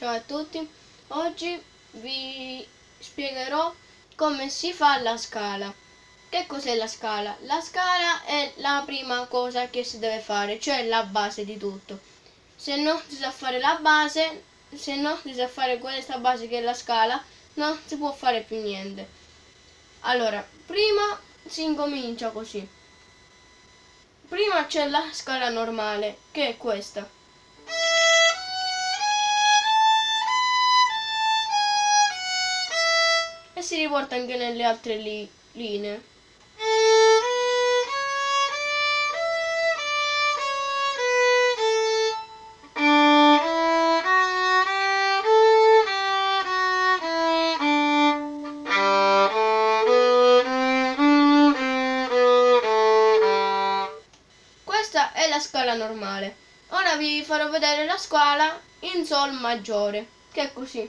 Ciao a tutti, oggi vi spiegherò come si fa la scala. Che cos'è la scala? La scala è la prima cosa che si deve fare, cioè la base di tutto. Se non si sa fare la base, se non si sa fare questa base che è la scala, non si può fare più niente. Allora, prima si incomincia così. Prima c'è la scala normale, che è questa. E si riporta anche nelle altre linee. Questa è la scala normale. Ora vi farò vedere la scala in Sol maggiore, che è così.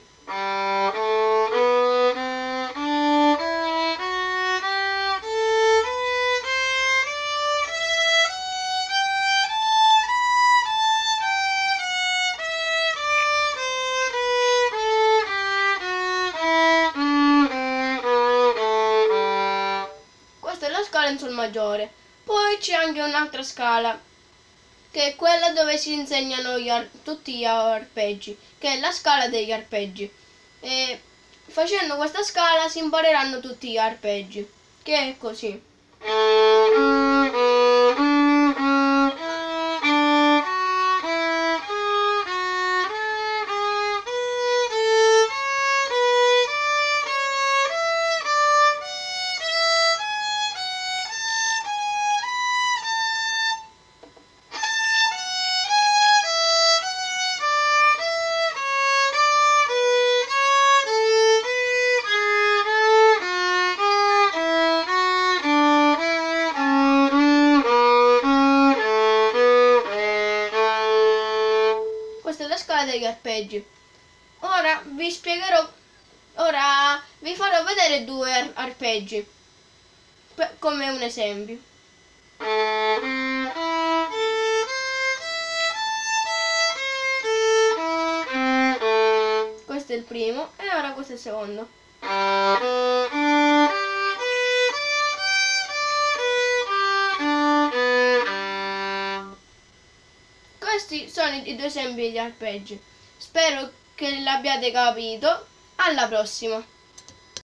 Questa è la scala in Sol maggiore. Poi c'è anche un'altra scala, che è quella dove si insegnano tutti gli arpeggi, che è la scala degli arpeggi. E facendo questa scala si impareranno tutti gli arpeggi, che è così. Questa è la scala degli arpeggi. Ora vi farò vedere due arpeggi come un esempio. Questo è il primo e ora questo è il secondo. Questi sono i due esempi di arpeggi. Spero che l'abbiate capito. Alla prossima!